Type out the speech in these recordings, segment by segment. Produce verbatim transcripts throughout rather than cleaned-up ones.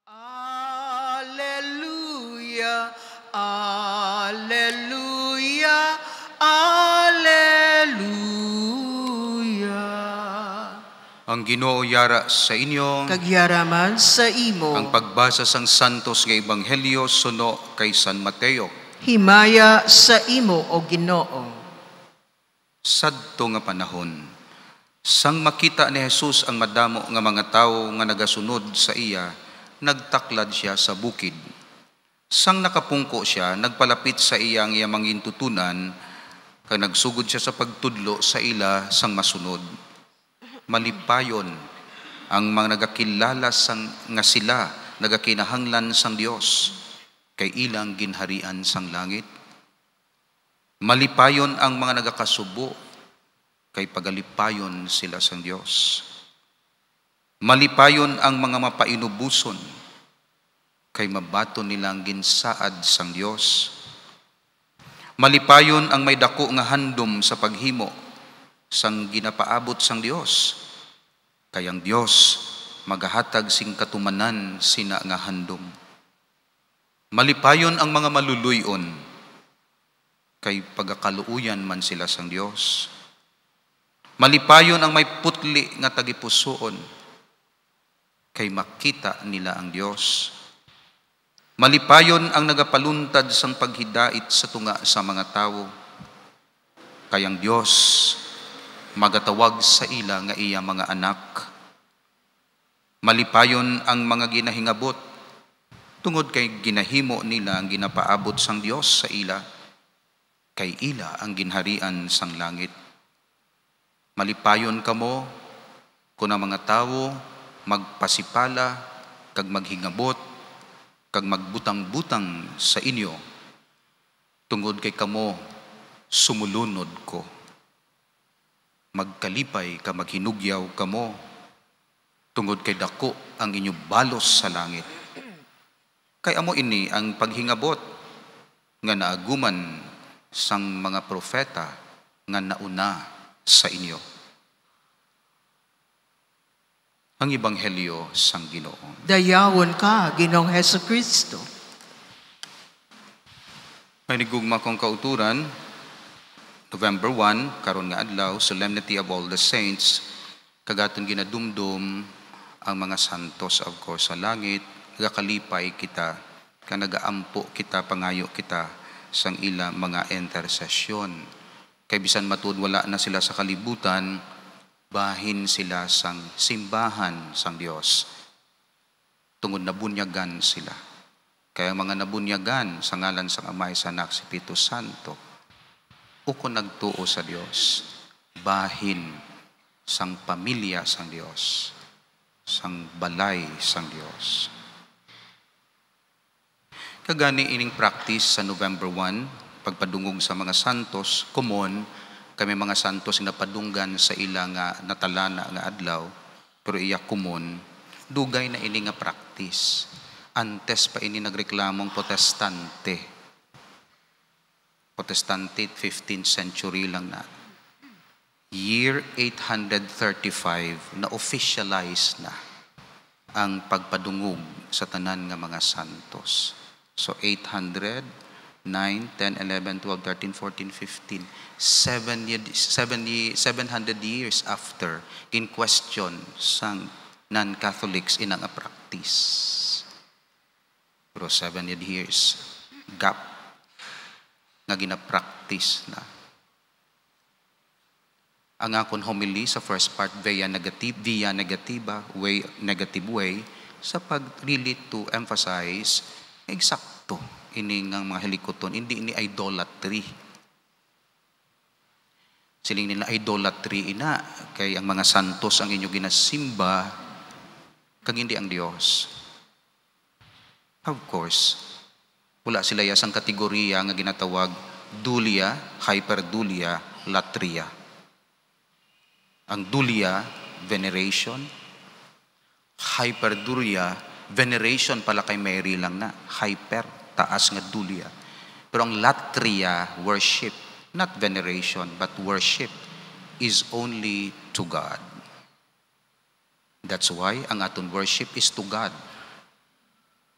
Alleluia, Alleluia, Alleluia. Ang Ginoo yara sa inyo, Kagyaraman sa imo. ang pagbasa sang Santos nga Ebanghelyo suno kay San Mateo. Himaya sa imo o Ginoo. Sadto nga panahon, sang makita ni Jesus ang madamo nga mga tawo nga nagasunod sa iya, nagtaklad siya sa bukid. Sang nakapungko siya, nagpalapit sa iya ang iya mangintutunan, kay nagsugod siya sa pagtudlo sa ila sang masunod. Malipayon ang mga nagakilala sang nga sila nagakinahanglan sang Dios kay ilang ginharian sang langit. Malipayon ang mga nagakasubo kay pagalipayon sila sang Dios. Malipayon ang mga mapainubuson kay mabaton nilang ginsaad sang Dios. Malipayon ang may dako nga handom sa paghimo sang ginapaabot sang Dios, kay ang Dios magahatag sing katumanan sina nga handom. Malipayon ang mga maluluyon, kay pagakaluuyan man sila sang Dios. Malipayon ang may putli nga tagipusoon, kay makita nila ang Dios. Malipayon ang nagapaluntad sang paghidait sa tunga sa mga tawo, kay ang Dios magatawag sa ila nga iya mga anak. Malipayon ang mga ginahingabot, tungod kay ginahimo nila ang ginapaabot sang Dios sa ila, kay ila ang ginharian sang langit. Malipayon kamo kung ang mga tawo magpasipala, kag maghingabot, kag magbutang-butang sa inyo, tungod kay kamo sumulunod ko. Magkalipay ka maghinugyaw kamo, tungod kay dako ang inyo balos sa langit. Kay amo ini ang paghingabot nga naaguman sang mga propeta nga nauna sa inyo. Ang Ebanghelyo sang Ginoo. Dayawon ka, Ginoong Hesukristo. Manigugma kong kauturan, November first, karon nga adlaw, Solemnity of All the Saints, kagaton ginadumdum ang mga santos of course sa langit, nagakalipay kita, ka nagaampo kita, pangayo kita sang ila mga intercession. Kay bisan matud wala na sila sa kalibutan, bahin sila sang simbahan sang Dios. Tungod nabunyagan sila. Kaya mga nabunyagan sa ngalan sang Amay, sa Anak, sa Espiritu Santo, uko nagtuo sa Dios, bahin sang pamilya sang Dios, sang balay sang Dios. Kagani ining practice sa November first, pagpadungog sa mga santos, common kami mga santos na padunggan sa ila nga natalana nga adlaw, pero iya common, dugay na ini nga practice. Antes pa ini nagreklamong protestante. Protestante, fifteenth century lang na. Year eight thirty-five na officialize na ang pagpadungog sa tanan nga mga santos. So eight hundred, nine, ten, eleven, twelve, thirteen, fourteen, fifteen, seven, seven hundred years after in question sang non-Catholics in ang practice. Pero seven hundred years gap nga gina-practice na. Ang akong homily sa first part, via negative, via negativa, way, negative way, sa pag really to emphasize, eksakto, ini nga mga helikoton, hindi ini idolatry. Siling nila idolatry ina, kay ang mga santos ang inyo ginasimba, kag hindi ang Dios. Of course, wala sila yasang kategorya nga ginatawag dulia, hyperdulia, latria. Ang dulia, veneration. Hyperdulia, veneration pala kay Mary lang na. Hyper, taas nga dulia. Pero ang latria, worship. Not veneration, but worship is only to God. That's why ang aton worship is to God.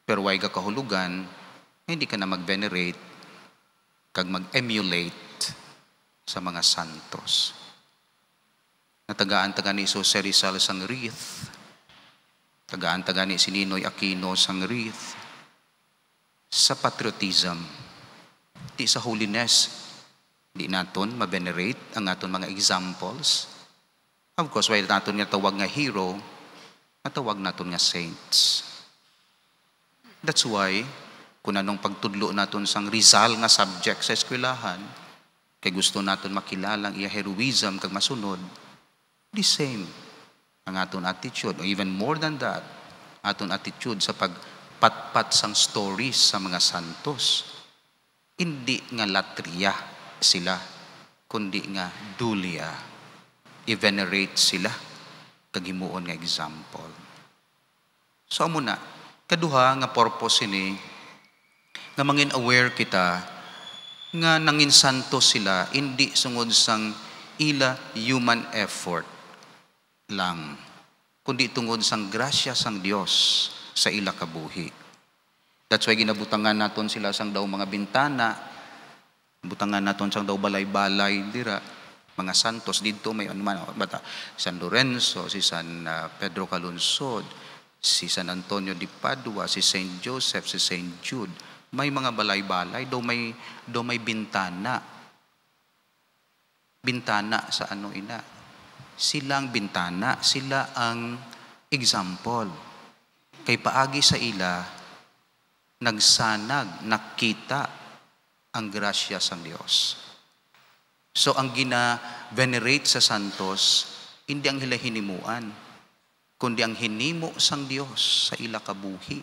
Pero way ka kahulugan, hindi ka na mag-venerate kag mag-emulate sa mga santos. Natagaan-taga ni Iso Rizal sang wreath. Tagaan-taga ni Sininoy Aquino sang wreath. Sa patriotism, di sa holiness, di naton ma-venerate ang aton mga examples. Of course, while naton nga tawag nga hero, natawag naton nga saints. That's why, kung anong pagtudlo naton sang Rizal nga subject sa eskwelahan, kay gusto naton makilala ang iya heroism kag masunod, the same ang aton attitude, or even more than that, aton attitude sa pagpatpat sang stories sa mga santos. Hindi nga latriya sila, kundi nga dulia. I-venerate sila, kagimuon nga example. So amo na, kaduha nga purpose ini, nga mangin aware kita, nga nangin santos sila, hindi sungod sang ila human effort lang, kundi tungod sang grasya sang Dios sa ila kabuhi. That's why ginabutangan naton sila sang daw mga bintana, butangan naton sang daw balay-balay dira, mga santos dito may ano man bata, San Lorenzo, si San uh, Pedro Calunsod, si San Antonio di Padua, si Saint Joseph, si Saint Jude, may mga balay-balay, daw may daw may bintana. Bintana sa ano ina? Silang bintana, sila ang example. Kay paagi sa ila, nagsanag, nakita ang grasya sang Dios. So ang gina-venerate sa santos, hindi ang hila hinimuan, kundi ang hinimo sang Dios sa ila kabuhi.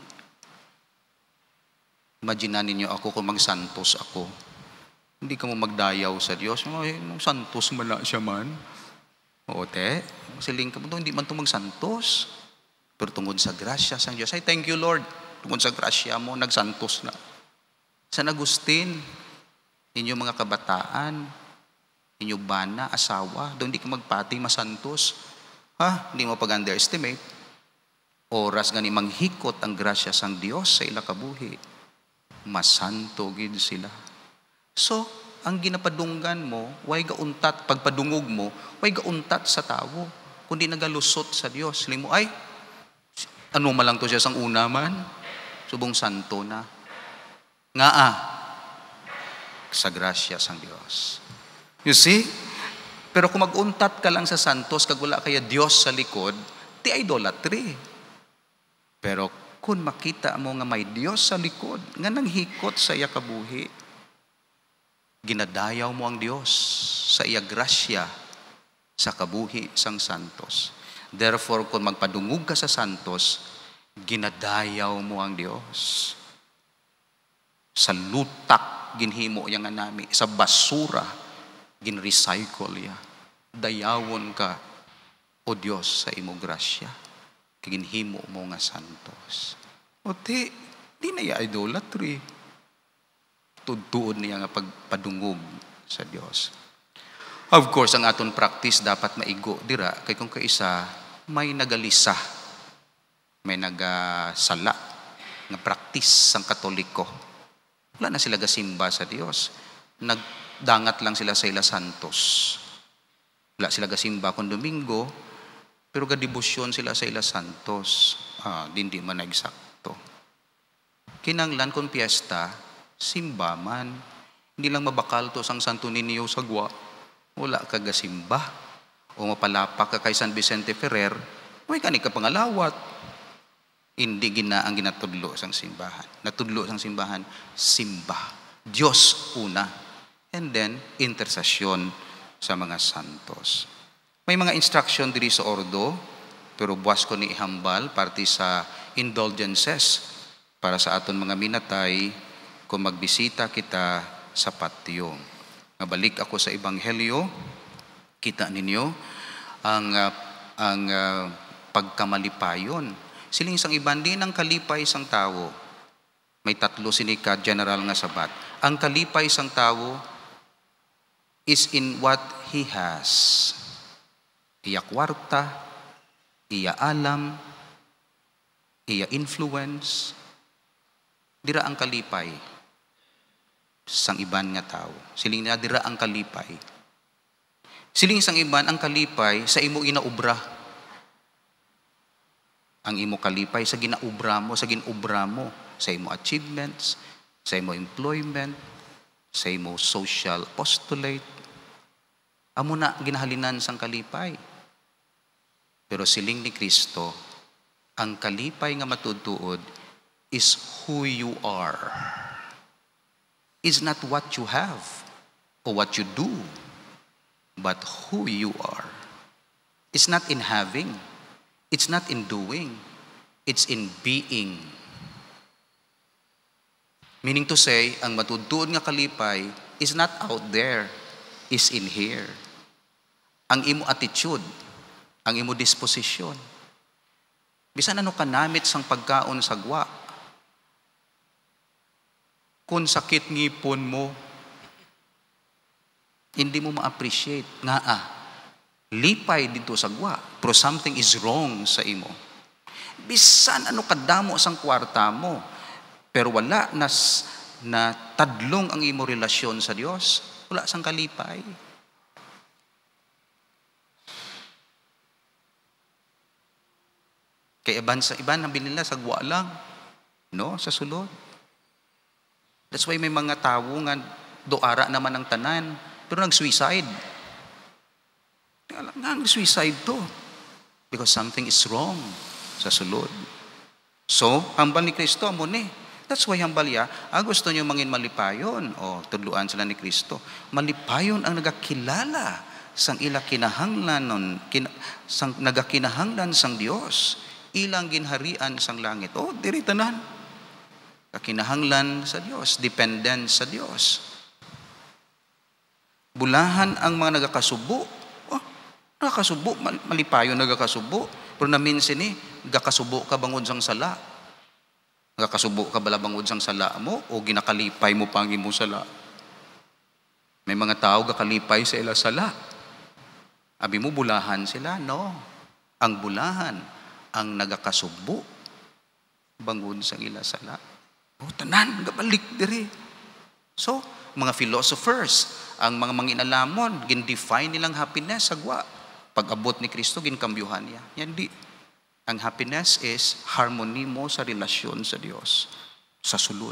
Imagine ninyo ako kung mag-santos ako. Hindi ka mo magdayaw sa Diyos. Ay, santos man na siya man. Oo, te. Siling ka mo, hindi man ito mag-santos. Pero tungod sa grasya sang Diyos, ay, thank you, Lord. Tungod sa grasya mo, nag-santos na. San Agustin, inyong mga kabataan, inyong bana, asawa, doon hindi ka magpati, masantos. Ha? Hindi mo pag-underestimate. Oras gani manghikot ang grasya sang Diyos sa ila kabuhi. Masanto gid sila. So, ang ginapadunggan mo, way gauntat, pagpadungog mo, way gauntat sa tao, kundi nagalusot sa Diyos. Sili mo, ay, ano malang to siya sang una man? Subong santo na. Nga ah, sa grasya sang Diyos. You see? Pero kung mag-untat ka lang sa santos, kag wala kaya Diyos sa likod, ti idolatry. Pero kung makita mo nga may Diyos sa likod, nga nanghikot sa iya kabuhi, ginadayaw mo ang Diyos sa iya grasya sa kabuhi sang santos. Therefore, kung magpadungog ka sa santos, ginadayaw mo ang Diyos. Sa lutak, ginhimo yang anami. Sa basura, ginrecycle ya. Dayawon ka, o Diyos, sa imo grasya. Ginhimo mo nga santos. O ti, di na ya idolatry. Tutuon niya nga pagpadungog sa Diyos. Of course, ang aton practice dapat maigo dira, kay kung kaisa, may nagalisa, may nagasala, nga practice ang Katoliko. Wala na sila gasimba sa Diyos. Nagdangat lang sila sa ila santos. Wala sila gasimba kung Domingo, pero gadibusyon sila sa ila santos. Ah, hindi man na eksakto. Kinanglan kung piyesta, simba man. Hindi lang mabakal to sang Santo Niño Sagwa. Wala ka gasimba. O mapalapak ka kay San Vicente Ferrer, huwag ka ni ka pangalawat. Hindi gina ang ginatudlo sang simbahan. Natudlo sang simbahan, simba. Diyos una. And then, intersesyon sa mga santos. May mga instruction diri sa ordo, pero buwas ko ni ihambal, parte sa indulgences, para sa aton mga minatay, kung magbisita kita sa patio. Nabalik ako sa Ebanghelyo, kita ninyo ang uh, ang uh, pagkamalipayon. Siling isang ibandi ng kalipay isang tao. May tatlo sinika general nga sabat. Ang kalipay isang tao is in what he has. Iya kwarta, iya alam, iya influence, Dira ang kalipay sang iban nga tao. Siling na dira ang kalipay. Siling sang iban ang kalipay sa imo inaubra. Ang imo kalipay sa ginaubra mo, sa ginubra mo, sa imo achievements, sa imo employment, sa imo social postulate. Amo na ginahalinan sang kalipay. Pero siling ni Kristo, ang kalipay nga matutuod is who you are. Is not what you have or what you do, but who you are. It's not in having. It's not in doing. It's in being. Meaning to say, ang matutuod nga kalipay is not out there, is in here. Ang imo attitude, ang imo disposisyon. Bisan ano kanamit sang pagkaon sa gwa. Kung sakit ngipon mo, hindi mo ma-appreciate nga ah, lipay dito sa gwa, pero something is wrong sa imo. Bisan ano kadamo sang kwarta mo, pero wala nas na tadlong ang imo relasyon sa Dios, wala sang kalipay. Kaya iban sa iban ang binila sa gwa lang, no, sa sulod. That's why may mga tawo nga doara naman ang tanan, pero nag-suicide. Nga nag-suicide to. Because something is wrong sa sulod. So, hambal ni Kristo mo ni. That's why hambal ya, ah, gusto nyo mangin malipayon. O, tudluan sila ni Kristo. Malipayon ang nagakilala sang ila kinahanglan, kin, sang nagakinahanglan sang Dios. Ilang ginharian sang langit. O, diri tanan. Kakinahanglan sa Dios. Dependent sa Dios. Bulahan ang mga nagakasubo. Oh, nagakasubo, malipayon nagakasubo. Pero namin sini, gakasubo ka bangod sang sala. Nagakasubo ka bala bangod sang sala mo o ginakalipay mo pang imo sala. May mga tao gakalipay sa ila sala. Abi mo bulahan sila, no. Ang bulahan ang nagakasubo bangod sang ila sala. O tanan gabalik diri. So, mga philosophers, ang mga manginalamon, gin-define nilang happiness sa gwa. Pag-abot ni Kristo, ginkambyuhan niya. Yan di. Ang happiness is harmony mo sa relasyon sa Diyos. Sa sulod.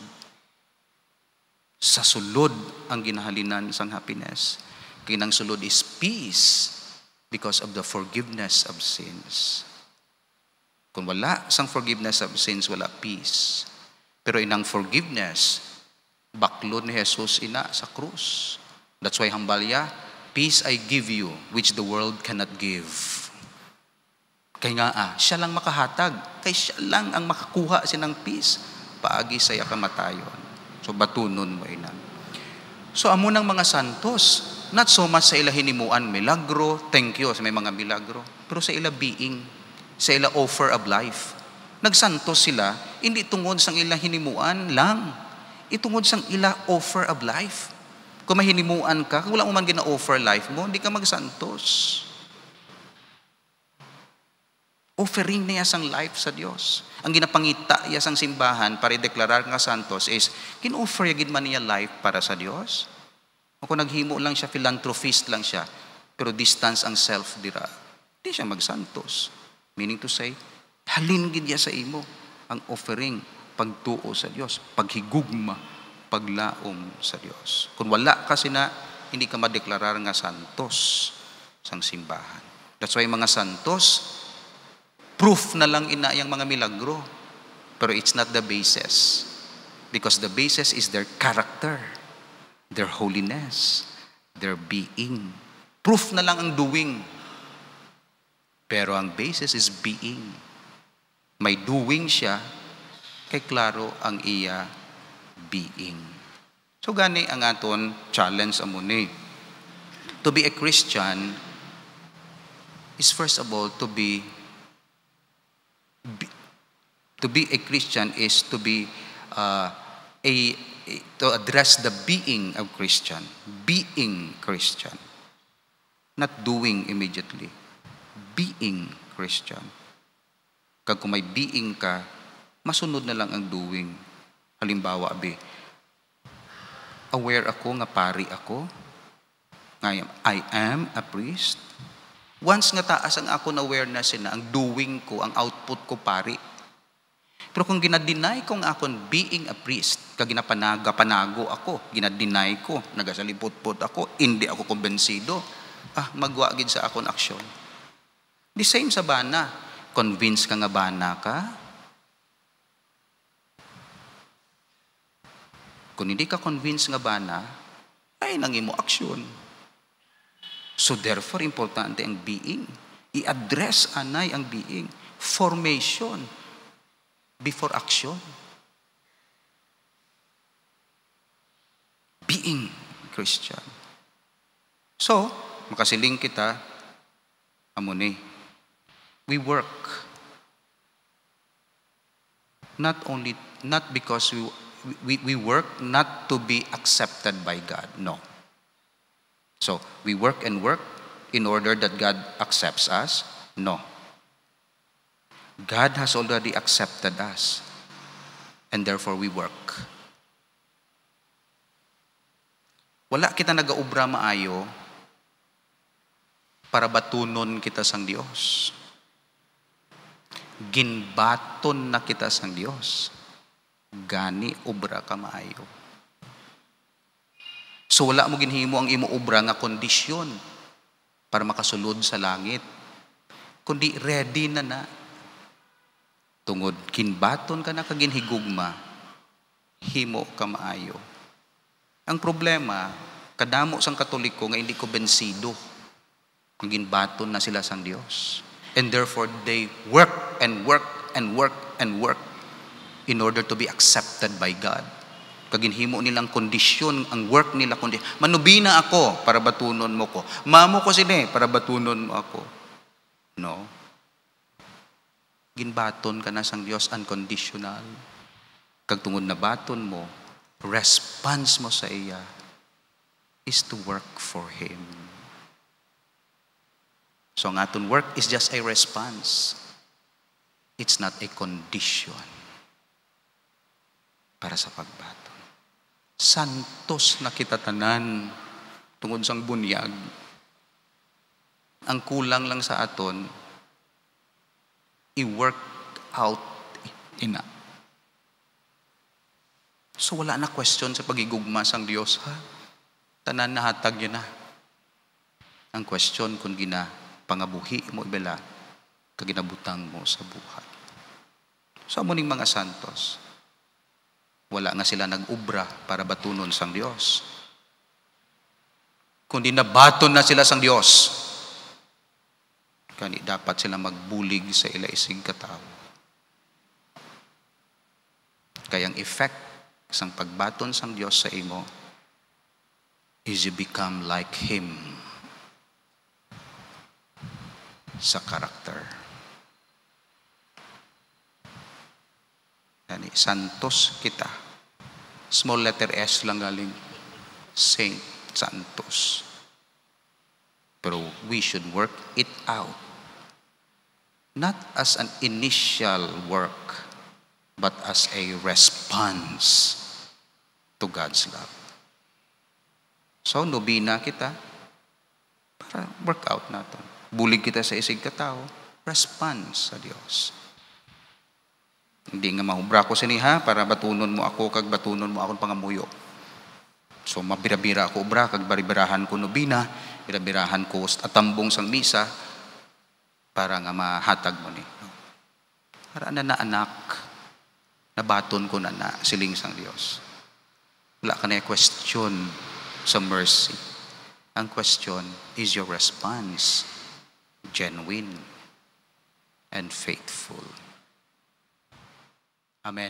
Sa sulod ang ginahalinan sang happiness. Kinang sulod is peace because of the forgiveness of sins. Kung wala sang forgiveness of sins, wala peace. Pero inang forgiveness, baklod ni Jesus ina sa krus. That's why hambalya, peace I give you, which the world cannot give. Kaya nga ah, siya lang makahatag. Kaya siya lang ang makakuha sinang peace. Paagi saya kamatayon. So batunon mo ina. So amo ng mga santos, not so much sa ila hinimuan milagro, thank you sa may mga milagro, pero sa ila being, sa ila offer of life. Nagsantos sila, hindi tungod sang ila hinimuan lang. Itungod sang ila offer of life. Kung mahinimuan ka, kung wala mo man gina-offer life mo, hindi ka magsantos. Offering niya sang life sa Diyos. Ang ginapangita niya sang simbahan para i-deklarar nga santos is, kin-offer yagid man niya life para sa Diyos. O kung naghimo lang siya, philanthropist lang siya, pero distance ang self dira, hindi siya magsantos. Meaning to say, halin gid niya sa imo ang offering, pagtuo sa Diyos, paghigugma, paglaom sa Diyos. Kung wala kasi na, hindi ka madeklarar nga santos sang simbahan. That's why mga santos, proof na lang ina yung mga milagro. Pero it's not the basis. Because the basis is their character, their holiness, their being. Proof na lang ang doing. Pero ang basis is being. May doing siya, kay klaro ang iya being. So gani ang aton challenge amuni. To be a Christian is first of all to be, be to be a Christian is to be uh, a, a to address the being of Christian, being Christian, not doing immediately, being Christian. Kag kung may being ka, masunod na lang ang doing. Halimbawa, abi, aware ako nga pari ako, nga I am a priest. Once nga taas ang ako na awareness na ang doing ko, ang output ko pari. Pero kung ginadeny ko nga akong being a priest, kag ginapanaga, panago ako, ginadeny ko, nagasalipot-pot ako, hindi ako kumbensido, ah, magwagid sa akong aksyon. The same sa bana. Convince ka nga bana ka. Kung hindi ka convince nga bana, ay nangimo aksyon. So therefore, importante ang being. I-address anay ang being. Formation before action. Being Christian. So, makasiling kita, amo ni, we work. Not only, not because we, we, we work not to be accepted by God. No. So, we work and work in order that God accepts us? No. God has already accepted us. And therefore, we work. Wala kita nagaubra maayo para batunon kita sang Dios. Ginbaton na kita sang Dios. Gani ubra ka maayo. So wala mo ginhimo ang imo obra nga kondisyon para makasulod sa langit. Kundi ready na na. Tungod kinbaton ka na kaginhigugma, himo ka maayo. Ang problema, kadamo sang Katoliko nga hindi ko bensido. Ang ginbaton na sila sang Dios. And therefore they work and work and work and work in order to be accepted by God. Kaginhimo nilang kondisyon, ang work nila kundi manubina ako para batunon mo ko. Mamo ko sini para batunon mo ako. No. Ginbaton ka na sang Dios unconditional. Kag tungod na baton mo, response mo sa iya is to work for Him. So ang aton work is just a response. It's not a condition para sa pagbaton. Santos na kita tanan tungod sang bunyag. Ang kulang lang sa aton, i-work out ina. So wala na question sa pagigugma sang Dios, ha? Tanan na hatag yun na. Ang question kung gina pangabuhi mo ibala, kaginabutang mo sa buhay. So amuning mga santos, wala nga sila nag-ubra para batunon sang Dios. Kundi nabaton na sila sang Dios. Kani dapat sila magbulig sa ilaisig katao. Kaya ang effect sang pagbaton sang Dios sa imo is you become like Him sa karakter. Yani, santos kita. Small letter S lang galing. Saint, santos. Pero we should work it out. Not as an initial work, but as a response to God's love. So, nobina kita para work out natin. Bulig kita sa isig katao, response sa Dios. Hindi nga mahubra ko siniha para batunon mo ako kag batunon mo akong pangamuyo. So mabira-bira ako ubra kag baribirahan ko nobina, birabirahan ko atambong sang misa para nga mahatag mo ni. Para na na anak, nabaton ko na na siling sang Dios. Wala ka na question sa mercy. Ang question is your response genuine and faithful. Amen.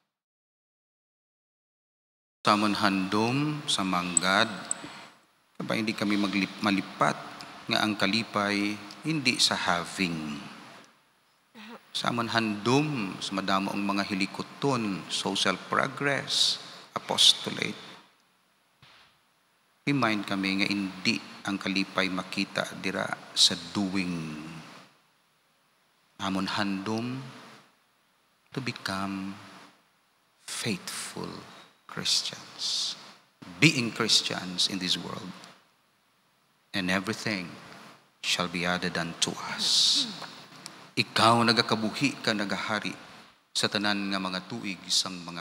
Sa amon handom sa manggad, kaba hindi kami maglip, malipat nga ang kalipay hindi sa having. Sa amon handom sa madamo ang mga hilikoton, social progress, apostolate. Remind kami nga hindi ang kalipay makita dira sa doing. Amon handom to become faithful Christians, being Christians in this world, and everything shall be added unto us. Ikaw nagakabuhi ka nagahari sa tanan nga mga tuig isang mga